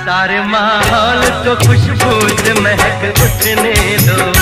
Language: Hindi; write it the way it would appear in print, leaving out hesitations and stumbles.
सारे माहौल को खुशबू से महक उठने दो।